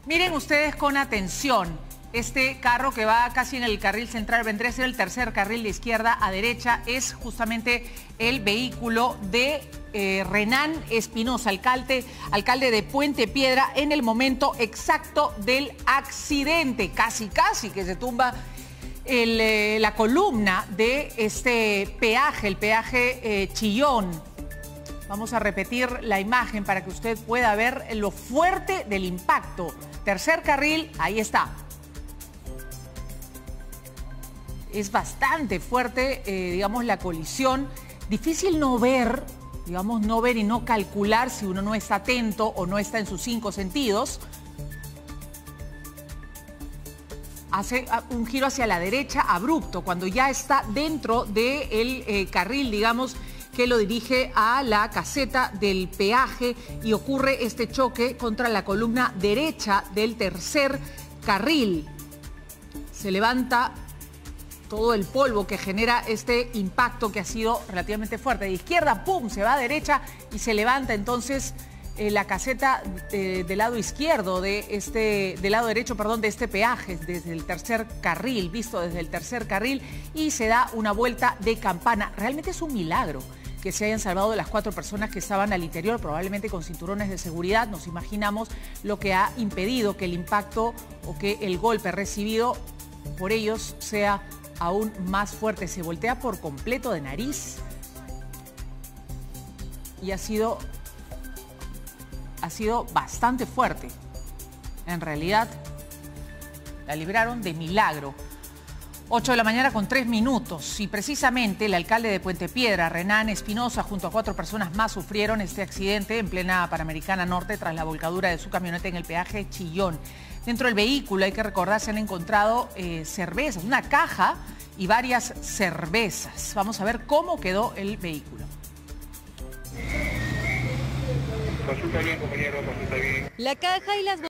Miren ustedes con atención. Este carro que va casi en el carril central, vendría a ser el tercer carril de izquierda a derecha, es justamente el vehículo de Renán Espinosa, alcalde de Puente Piedra, en el momento exacto del accidente. Casi que se tumba la columna de este peaje, el peaje Chillón. Vamos a repetir la imagen para que usted pueda ver lo fuerte del impacto. Tercer carril, ahí está. Es bastante fuerte, digamos, la colisión. Difícil no ver, digamos, no ver y no calcular si uno no está atento o no está en sus 5 sentidos. Hace un giro hacia la derecha abrupto, cuando ya está dentro del carril, digamos, que lo dirige a la caseta del peaje, y ocurre este choque contra la columna derecha del tercer carril. Se levanta todo el polvo que genera este impacto, que ha sido relativamente fuerte. De izquierda, ¡pum!, se va a derecha y se levanta entonces la caseta del lado izquierdo del lado derecho, perdón, de este peaje, desde el tercer carril, visto desde el tercer carril, y se da una vuelta de campana. Realmente es un milagro que se hayan salvado de las 4 personas que estaban al interior, probablemente con cinturones de seguridad. Nos imaginamos lo que ha impedido que el impacto o que el golpe recibido por ellos sea aún más fuerte. Se voltea por completo de nariz y ha sido bastante fuerte. En realidad, la libraron de milagro. 8 de la mañana con 3 minutos. Y precisamente el alcalde de Puente Piedra, Renán Espinosa, junto a 4 personas más, sufrieron este accidente en plena Panamericana Norte tras la volcadura de su camioneta en el peaje Chillón. Dentro del vehículo, hay que recordar, se han encontrado cervezas, una caja y varias cervezas. Vamos a ver cómo quedó el vehículo. Consulta bien, compañero, consulta bien. La caja y las